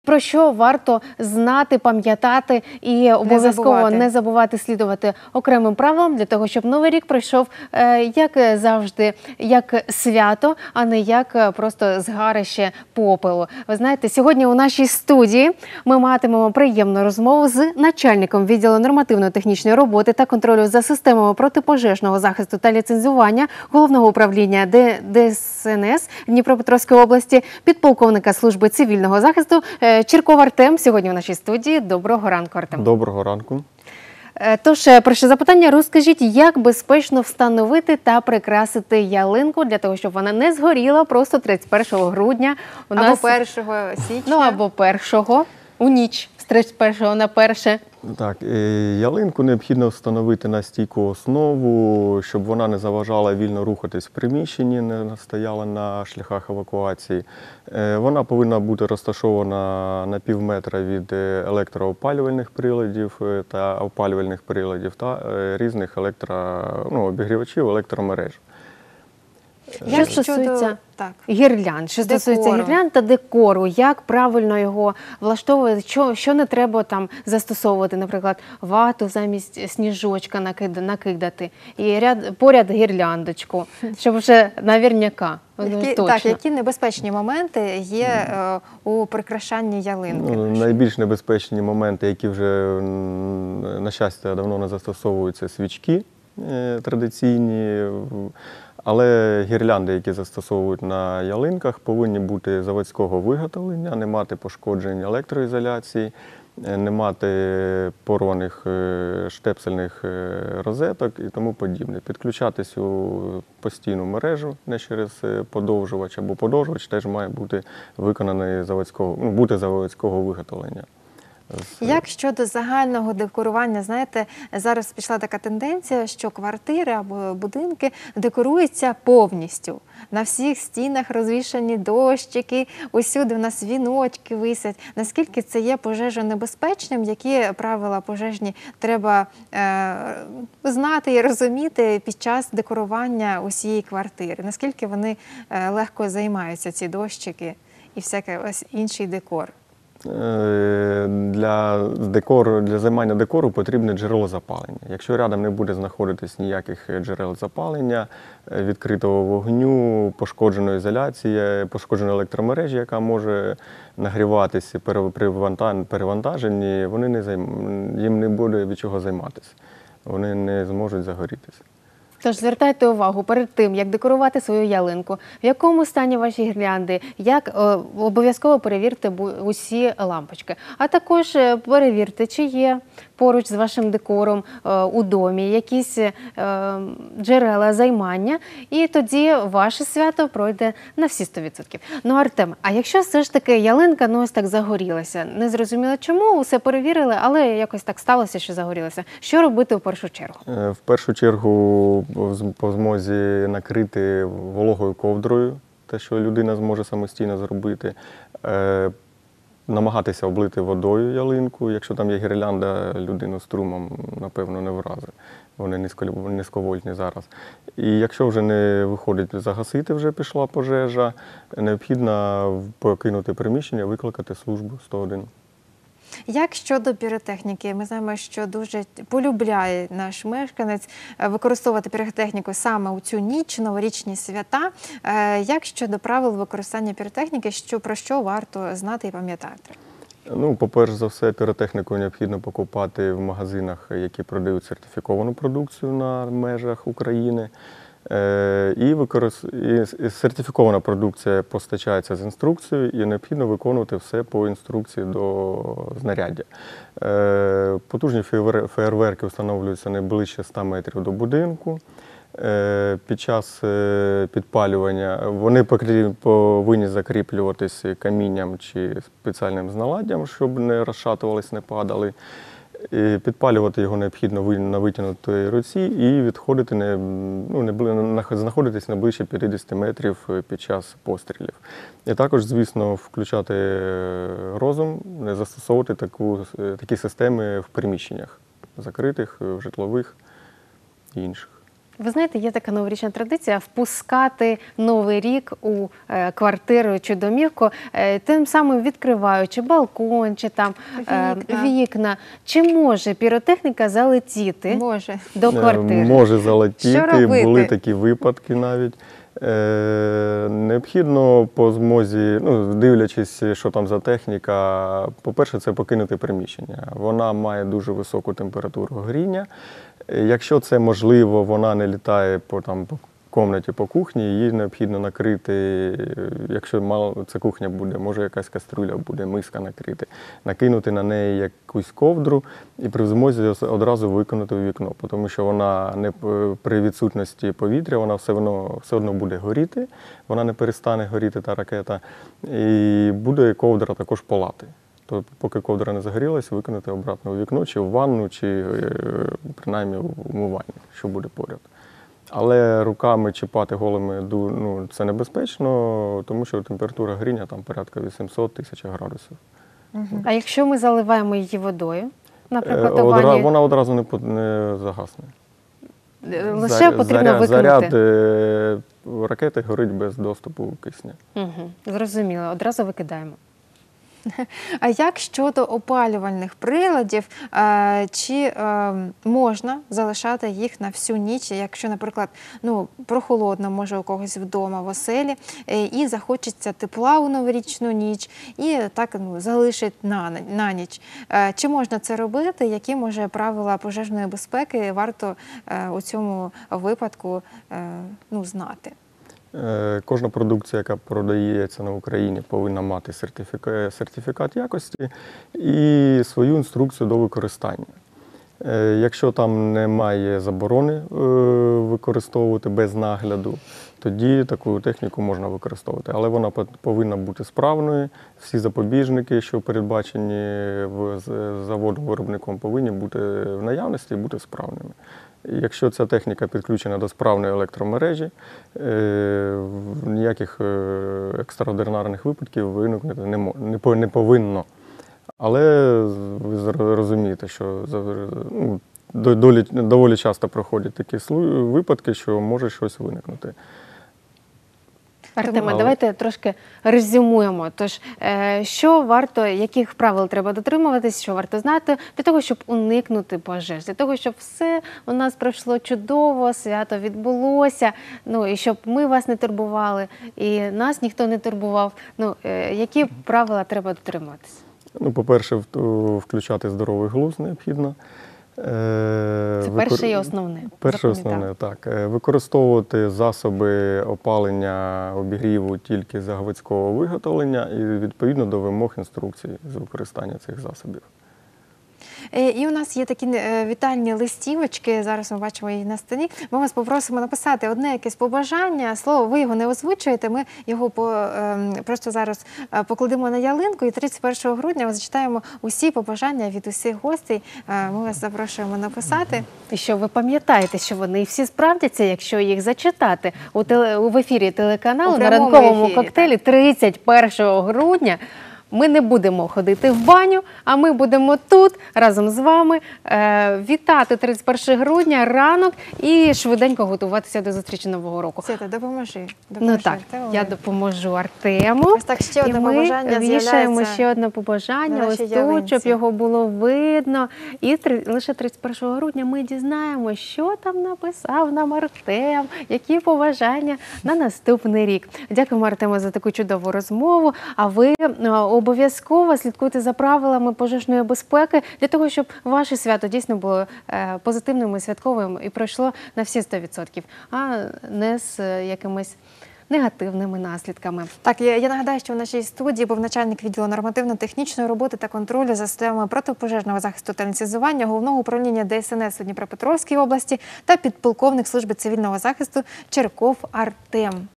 про що варто знати, пам'ятати і обов'язково не забувати слідувати окремим правилам для того, щоб Новий рік пройшов, як завжди, як свято, а не як просто згарище попелу. Ви знаєте, сьогодні у нашій студії ми матимемо приємну розмову з начальником відділу нормативно-технічної роботи та контролю за системами протипожежного захисту та ліцензування Головного управління ДСНС Дніпропетровської області, підполковника служби цивільного захисту Чирков Артем. Сьогодні у нашій студії. Доброго ранку, Артем. Доброго ранку. Тож, перше запитання, розкажіть, як безпечно встановити та прикрасити ялинку для того, щоб вона не згоріла просто 31 грудня. Або 1 січня. Ну, або 1-го, у ніч з 31 на 1. Так, ялинку необхідно встановити на стійку основу, щоб вона не заважала вільно рухатись в приміщенні, не стояла на шляхах евакуації. Вона повинна бути розташована на пів метра від електроопалювальних приладів та опалювальних приладів та різних обігрівачів електромереж. Що стосується гірлянд, та декору, як правильно його влаштовувати, що не треба там застосовувати, наприклад, вату замість сніжочка накидати і поряд гірляндочку, щоб вже наверняка. Які небезпечні моменти є у прикрашанні ялинки? Найбільш небезпечні моменти, які вже, на щастя, давно не застосовуються, свічки традиційні. Але гірлянди, які застосовують на ялинках, повинні бути заводського виготовлення, не мати пошкоджень електроізоляції, не мати порваних штепсельних розеток і тому подібне. Підключатись у постійну мережу, не через подовжувач, або подовжувач теж має бути виконаний заводського виготовлення. Як щодо загального декорування? Знаєте, зараз пішла така тенденція, що квартири або будинки декоруються повністю. На всіх стінах розвішані дощики, усюди у нас віночки висять. Наскільки це є пожежонебезпечним? Які правила пожежні треба знати і розуміти під час декорування усієї квартири? Наскільки вони легко займаються, ці дощики і всякий інший декор? Для займання декору потрібне джерело запалення. Якщо рядом не буде знаходитись ніяких джерел запалення, відкритого вогню, пошкодженої ізоляції, пошкодженої електромережі, яка може нагріватися при перевантаженні, їм не буде від чого займатися. Вони не зможуть загорітися. Тож звертайте увагу перед тим, як декорувати свою ялинку, в якому стані ваші гірлянди, обов'язково перевірте усі лампочки. А також перевірте, чи є поруч з вашим декором у домі якісь джерела займання, і тоді ваше свято пройде на всі 100%. Ну, Артем, а якщо все ж таки ялинка ось так загорілася, не зрозуміло чому, усе перевірили, але якось так сталося, що загорілася. Що робити в першу чергу? В першу чергу по змозі накрити вологою ковдрою, те, що людина зможе самостійно зробити. Намагатися облити водою ялинку. Якщо там є гірлянда, людину струмом, напевно, не вразить. Вони низьковольтні зараз. І якщо вже не виходить загасити, вже пішла пожежа, необхідно покинути приміщення, викликати службу 101. Як щодо піротехніки? Ми знаємо, що дуже полюбляє наш мешканець використовувати піротехніку саме у цю ніч, новорічні свята. Як щодо правил використання піротехніки, про що варто знати і пам'ятати? По-перше за все, піротехніку необхідно покупати в магазинах, які продають сертифіковану продукцію на межах України. І сертифікована продукція постачається з інструкцією, і необхідно виконувати все по інструкції до знаряддя. Потужні феєрверки встановлюються не ближче 100 метрів до будинку. Під час підпалювання вони повинні закріплюватися камінням чи спеціальним зналаддям, щоб не розшатувались, не падали. Підпалювати його необхідно на витягнутій руці і відходити, знаходитись не ближче 50 метрів під час пострілів. І також, звісно, включати розум, не застосовувати такі системи в приміщеннях закритих, житлових і інших. Ви знаєте, є така новорічна традиція впускати Новий рік у квартиру чи домівку, тим самим відкриваючи балкон чи там вікна. Чи може піротехніка залетіти до квартири? Може залетіти, були такі випадки навіть. Необхідно по змозі, дивлячись, що там за техніка, по-перше, це покинути приміщення. Вона має дуже високу температуру горіння. Якщо це можливо, вона не літає по кімнаті, по кухні, її необхідно накрити, якщо мало це кухня буде, може якась каструля буде, миска накрити, накинути на неї якусь ковдру і при змозі одразу викинути в вікно, тому що вона при відсутності повітря, вона все одно буде горіти, вона не перестане горіти, та ракета, і буде ковдра також палати. То поки ковдра не загорілась, викинути обратно у вікно, чи в ванну, чи принаймні в умивальник, що буде поряд. Але руками чіпати голими це небезпечно, тому що температура горіння там порядка 800-1000 градусів. А якщо ми заливаємо її водою, наприклад, у ванні? Вона одразу не загасне. Лише потрібно викинути? Заряд ракети горить без доступу кисня. Зрозуміло, одразу викидаємо. А як щодо опалювальних приладів, чи можна залишати їх на всю ніч, якщо, наприклад, прохолодно, може у когось вдома в оселі, і захочеться тепла у новорічну ніч, і так залишить на ніч. Чи можна це робити? Які, може, правила пожежної безпеки варто у цьому випадку знати? Кожна продукція, яка продається на Україні, повинна мати сертифікат якості і свою інструкцію до використання. Якщо там немає заборони використовувати без нагляду, тоді таку техніку можна використовувати. Але вона повинна бути справною. Всі запобіжники, що передбачені заводом-виробником, повинні бути в наявності і бути справними. Якщо ця техніка підключена до справної електромережі, ніяких екстраординарних випадків виникнути не повинно. Але ви розумієте, що доволі часто проходять такі випадки, що може щось виникнути. Артеме, давайте трошки резюмуємо. Тож, що варто, яких правил треба дотримуватись, що варто знати для того, щоб уникнути пожеж, для того, щоб все у нас пройшло чудово, свято відбулося, і щоб ми вас не турбували, і нас ніхто не турбував. Які правила треба дотримуватись? По-перше, включати здоровий глузд необхідно. Це перше і основне. Перше і основне, так. Використовувати засоби опалення, обігріву тільки заводського виготовлення і відповідно до вимог інструкцій з використання цих засобів. І у нас є такі вітальні листівочки, зараз ми бачимо її на стіні. Ми вас попросимо написати одне якесь побажання, слово, ви його не озвучуєте, ми його просто зараз покладемо на ялинку і 31 грудня зачитаємо усі побажання від усіх гостей. Ми вас запрошуємо написати. І що ви пам'ятаєте, що вони всі справдяться, якщо їх зачитати в ефірі телеканалу на ранковому коктейлі 31 грудня. Ми не будемо ходити в баню, а ми будемо тут разом з вами вітати 31 грудня, ранок і швиденько готуватися до зустрічі Нового року. Свята, допоможи. Так, я допоможу Артему. Ось так, ще одне побажання з'являється. Вішаємо ще одне побажання, ось тут, щоб його було видно. І лише 31 грудня ми дізнаємося, що там написав нам Артем, які побажання на наступний рік. Дякуємо, Артему, за таку чудову розмову. А ви обов'язково слідкуйте за правилами пожежної безпеки для того, щоб ваше свято дійсно було позитивним і святковим і пройшло на всі 100%, а не з якимись негативними наслідками. Так, я нагадаю, що в нашій студії був начальник відділу нормативно-технічної роботи та контролю за системами протипожежного захисту та ініціювання Головного управління ДСНС у Дніпропетровській області та підполковник служби цивільного захисту Черков Артем.